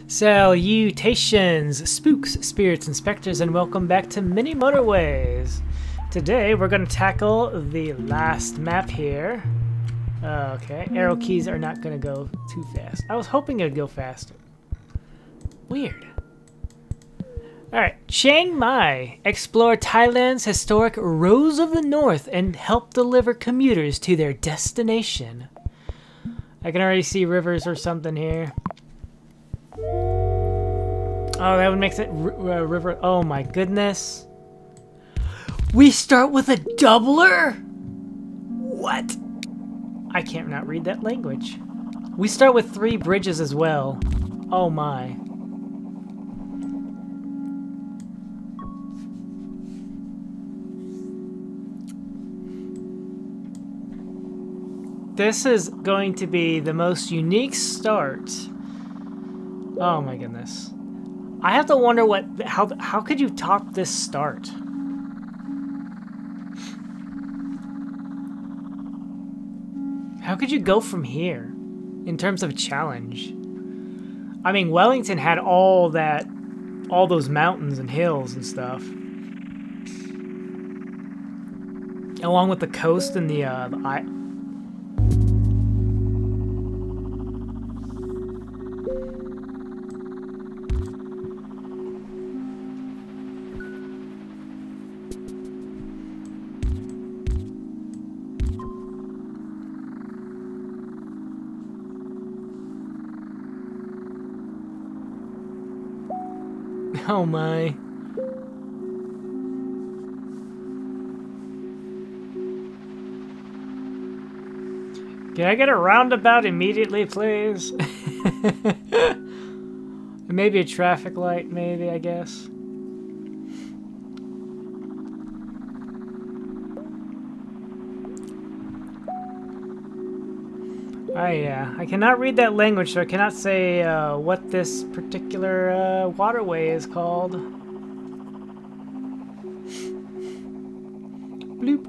Salutations, spooks, spirits, and specters, and welcome back to Mini Motorways. Today we're going to tackle the last map here. Okay, arrow keys are not going to go too fast. I was hoping it would go faster. Weird. Alright, Chiang Mai. Explore Thailand's historic Rose of the North and help deliver commuters to their destination. I can already see rivers or something here. Oh, that would make it river. Oh my goodness. We start with a doubler? What? I can't not read that language. We start with 3 bridges as well. Oh my. This is going to be the most unique start. Oh my goodness. I have to wonder how could you top this start? How could you go from here in terms of challenge? I mean, Wellington had all those mountains and hills and stuff. Along with the coast and the Oh my. Can I get a roundabout immediately, please? Maybe a traffic light, maybe, I guess. I cannot read that language, so I cannot say what this particular waterway is called. Bloop.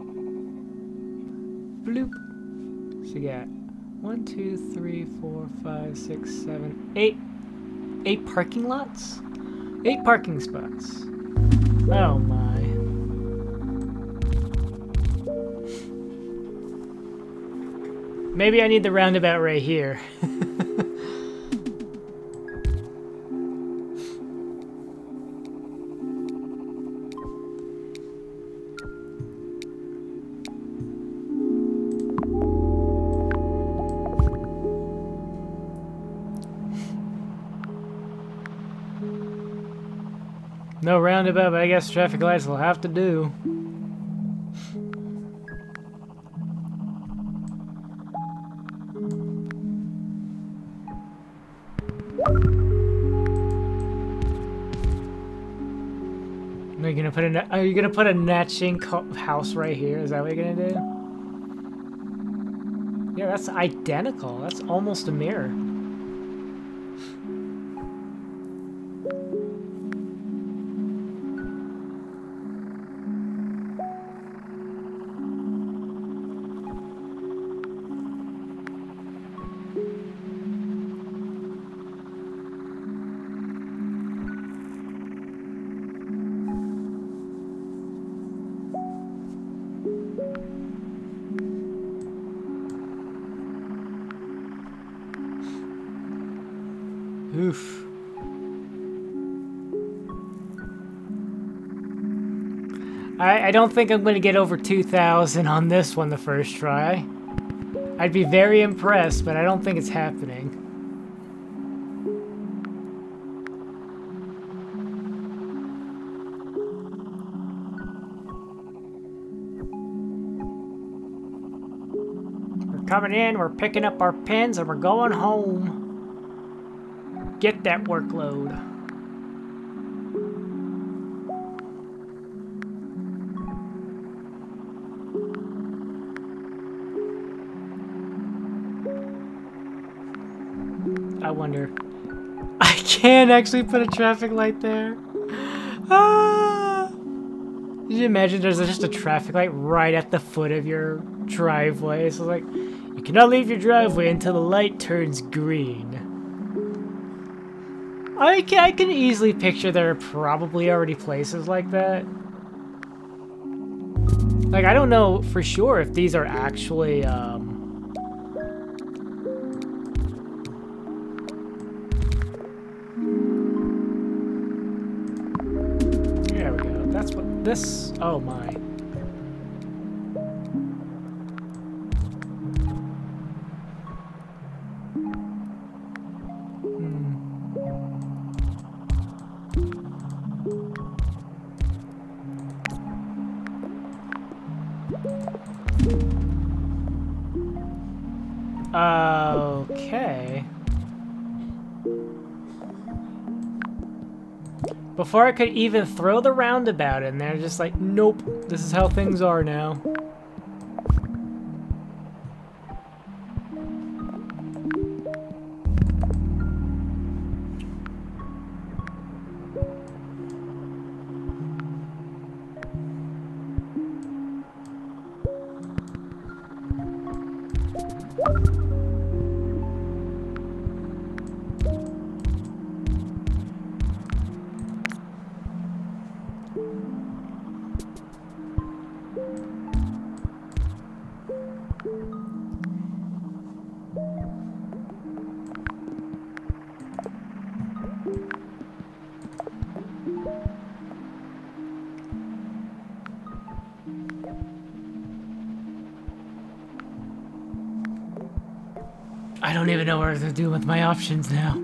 Bloop. So you got 1, 2, 3, 4, 5, 6, 7, 8. 8 parking lots? 8 parking spots. Oh my. Maybe I need the roundabout right here. No roundabout, but I guess traffic lights will have to do. Are you gonna put a matching house right here? Is that what you're gonna do? Yeah, that's identical. That's almost a mirror. Oof. I don't think I'm going to get over 2,000 on this one the first try. I'd be very impressed, but I don't think it's happening. We're coming in, we're picking up our pins, and we're going home. Get that workload. I wonder. I can actually put a traffic light there. Ah! Did you imagine there's just a traffic light right at the foot of your driveway? So like, you cannot leave your driveway until the light turns green. I can easily picture there are probably already places like that. Like, I don't know for sure if these are actually, There we go. That's what this... Oh, my. Okay. Before I could even throw the roundabout in there, just like, nope, this is how things are now. I don't even know what to do with my options now.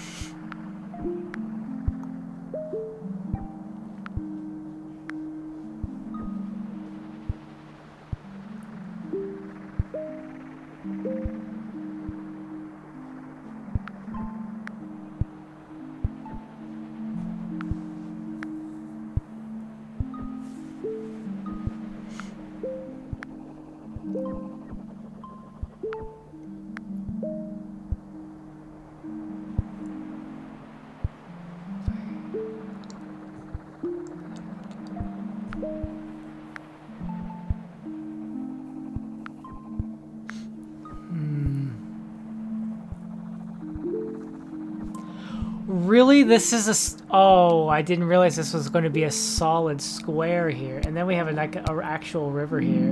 Really? This is a... Oh, I didn't realize this was going to be a solid square here. And then we have like an actual river here.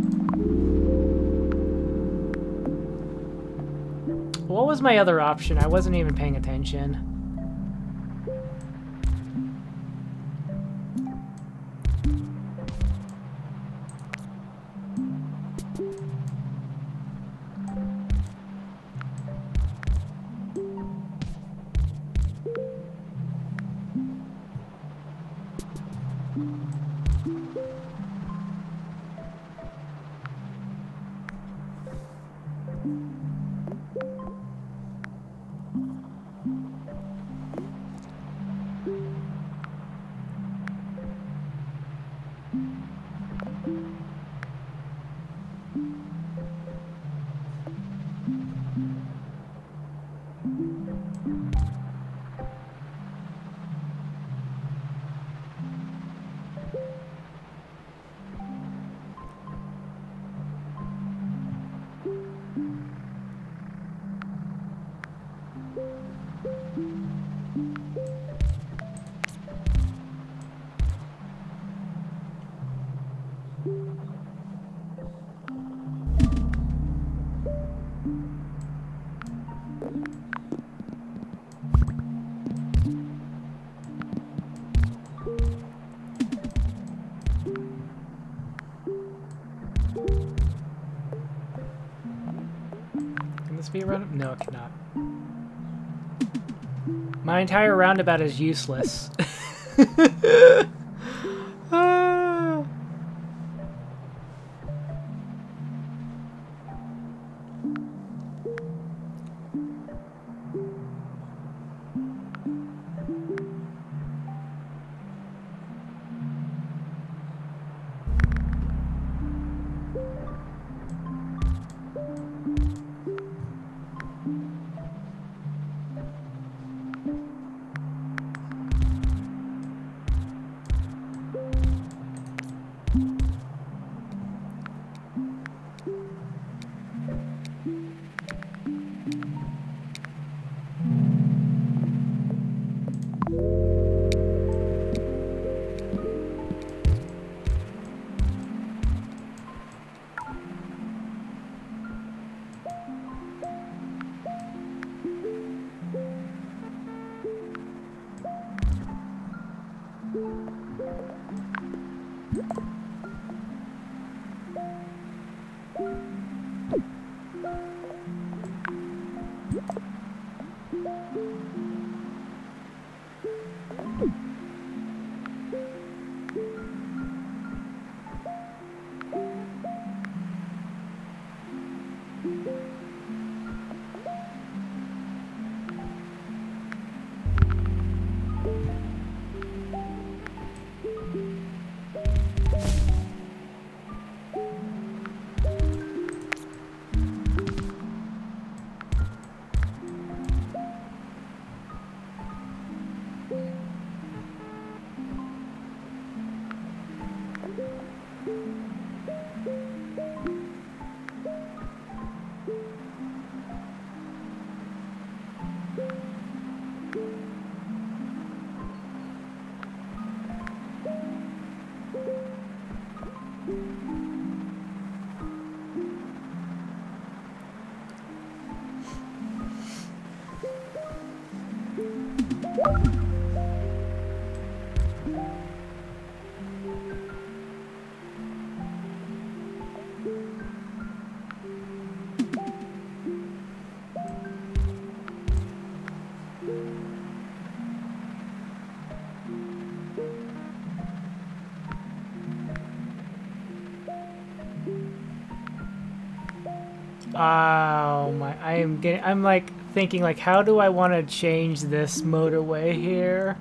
What was my other option? I wasn't even paying attention. Be around? No, it cannot. My entire roundabout is useless. Oh my, I'm like thinking like, how do I want to change this motorway here?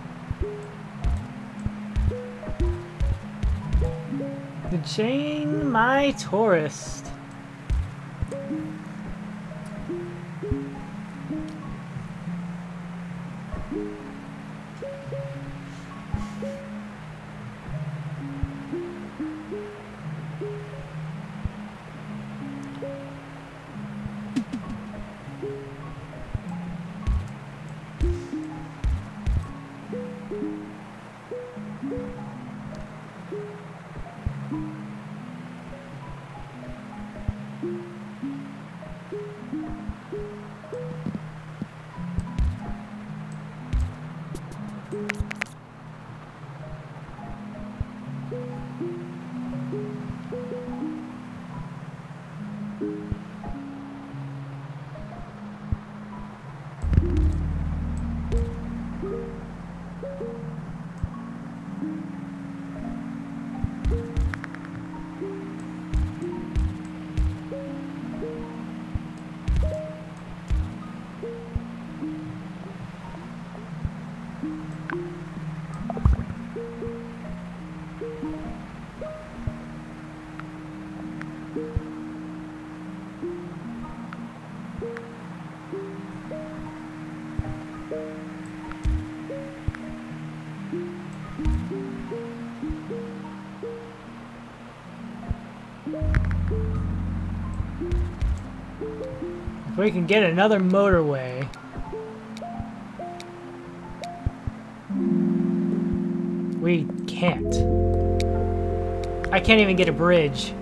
The chain Mai tourist. If we can get another motorway. We can't. I can't even get a bridge.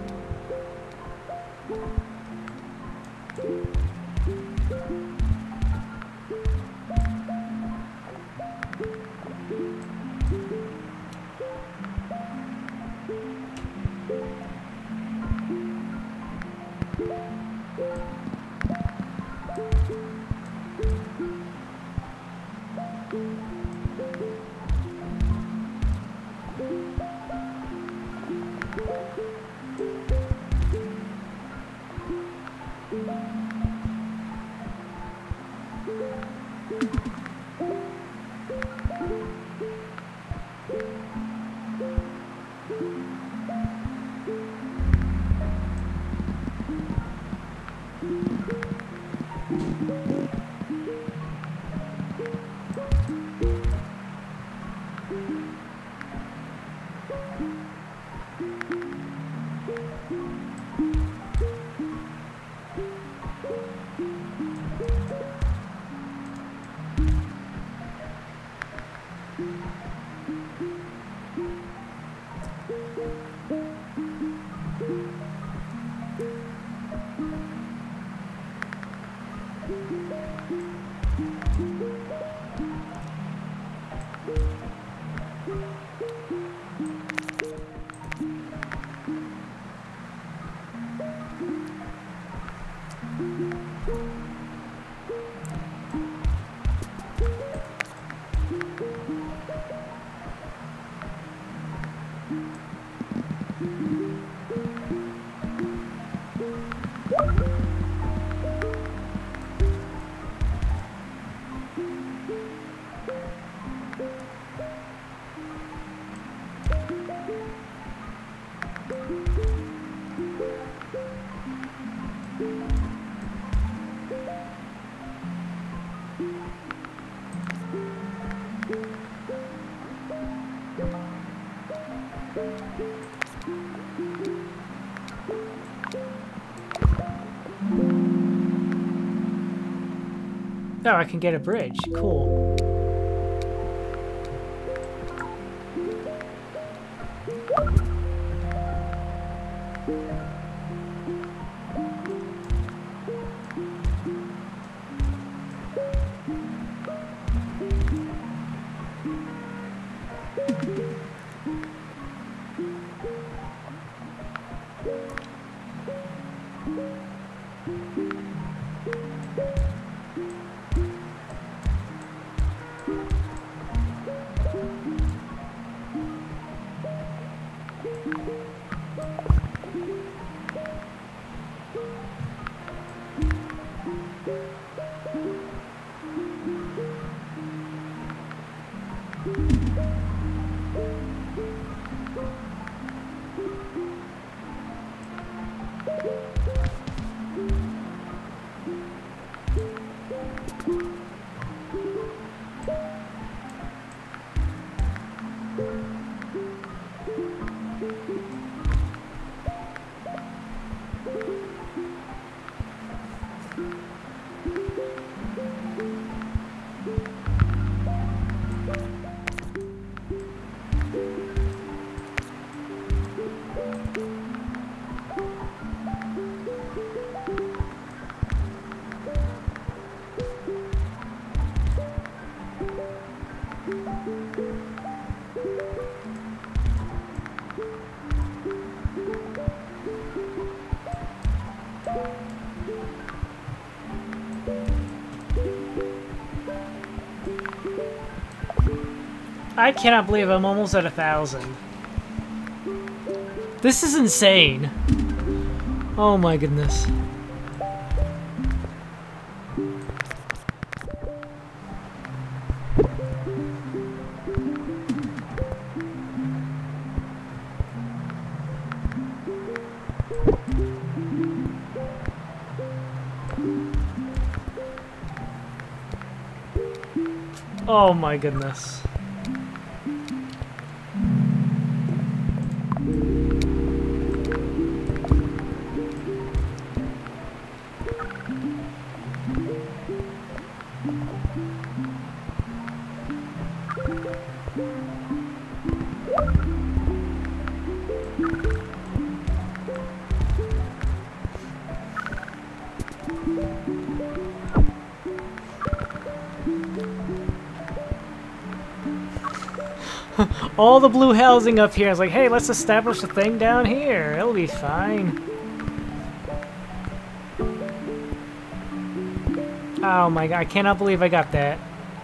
Oh, I can get a bridge. Cool. I cannot believe I'm almost at 1,000. This is insane. Oh my goodness. Oh my goodness. All the blue housing up here is like, hey, let's establish a thing down here. It'll be fine. Oh my god, I cannot believe I got that.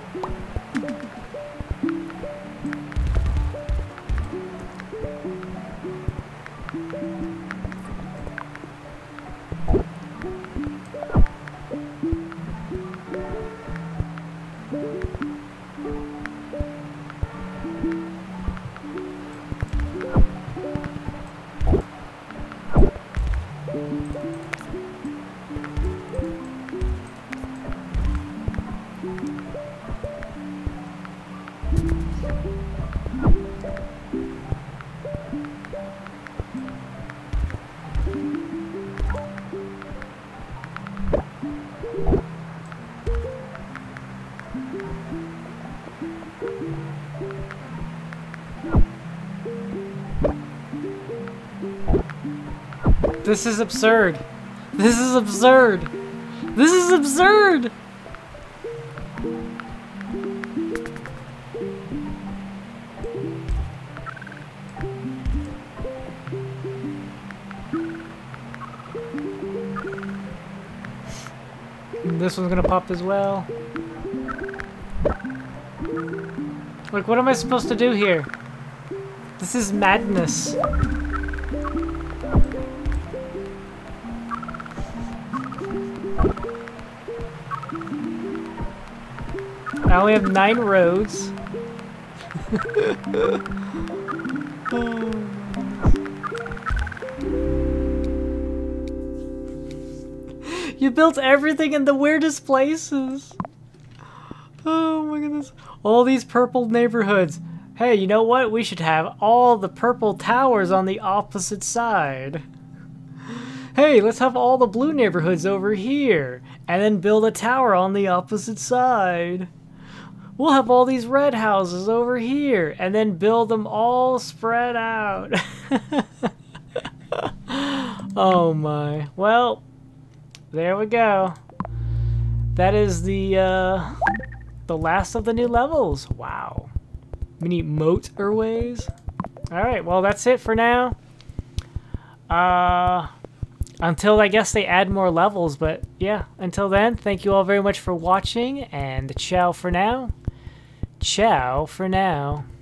This is absurd. This is absurd. This is absurd. This one's gonna pop as well. Like, what am I supposed to do here? This is madness. I only have 9 roads. You built everything in the weirdest places. Oh my goodness. All these purple neighborhoods. Hey, you know what? We should have all the purple towers on the opposite side. Hey, let's have all the blue neighborhoods over here. And then build a tower on the opposite side. We'll have all these red houses over here, and then build them all spread out. Oh my. Well, there we go. That is the last of the new levels. Wow. Mini Motorways. Alright, well that's it for now. Until I guess they add more levels, but yeah, until then, thank you all very much for watching, and ciao for now. Ciao for now.